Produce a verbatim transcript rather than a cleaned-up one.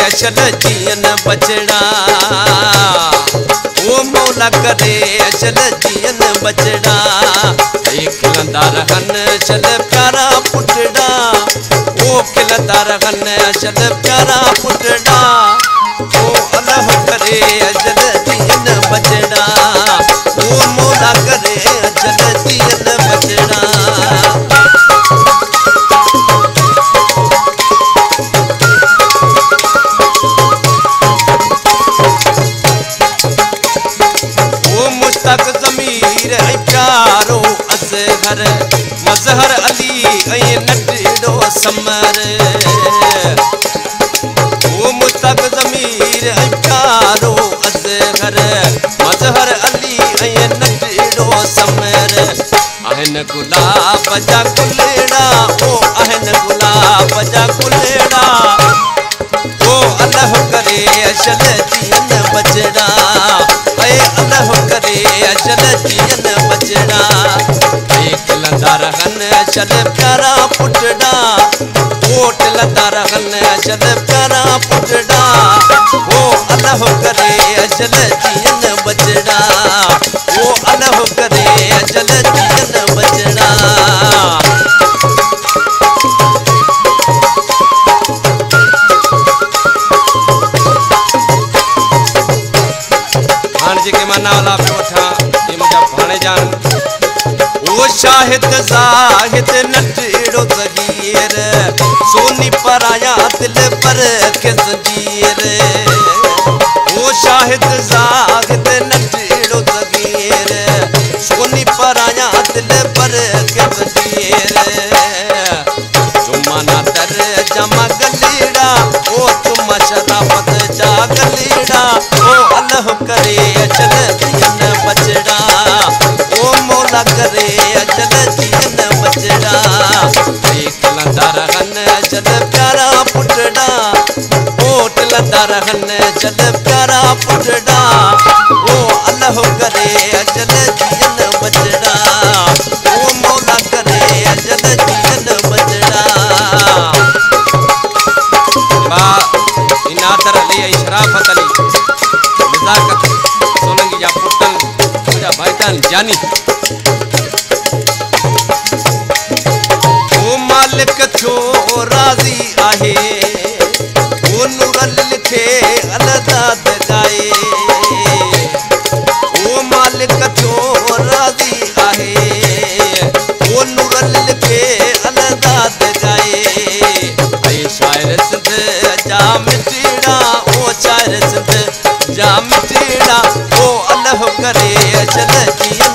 अचल जीअन बचड़ा ओ मौला करे अचल जीअन बचड़ा ए खिलंदा रहन अचल प्यारा पुटड़ा ओ खिलंदा रहन अचल प्यारा पुटड़ा ओ अल्लाह करे अचल जीअन बचड़ा ओ मौला करे अचल जीअन बचड़ा प्यारो असगर मजहर अली ऐं नटड़ो समर ओ मुस्तक ज़मीर ऐं प्यारो असगर मजहर अली ऐं नटड़ो समर आहिन गुलाब जा गुलेड़ा ओ आहिन गुलाब जा गुलेड़ा ओ अल्लाह करे अचल जीअन बचड़ा ऐ अल्लाह करे अचल जीअन बचड़ा ए खिलंदा रहन अचल प्यारा पुटड़ा ओट लंदा रहन अचल प्यारा पुटड़ा ओ अल्लाह करे अचल जीअन बचड़ा ओ अल्लाह करे अचल जीअन बचड़ा नाला पे उठा ये मुझा भाणे जान वो शाहिद जाहिद नटड़ो ज़हीर सोनी पराया दिल पर के ज़ंजीर वो शाहिद जाहिद नटड़ो ज़हीर सोनी पराया दिल पर के ज़ंजीर चुम्मा ना दर जमा गलीड़ा ओ चुम्मा शराफत जा गलीड़ा ओ अल्लाह करे अचल जीअन बचड़ा ओ मौला करे अचल जीअन बचड़ा ए खिलंदा रहन अचल प्यारा पुटड़ा ओट लंदा रहन अचल प्यारा पुटड़ा ओ अल्लाह करे अचल जीअन बचड़ा ओ मौला करे अचल जीअन बचड़ा बा इनादर अली शराफत अली नज़ाकत सोलंगी जा पुटन मुझा भाईजान जानी ओ मालिक थो राज़ी आहे ओ नूरल लिखे अलदाद गाए ओ मालिक थो राज़ी आहे ओ नूरल लिखे अलदाद गाए ऐ शायर सिंध जा मिटड़ा ओ शायर सिंध जा मिटड़ा ओ अल्लाह करे अचल जीअन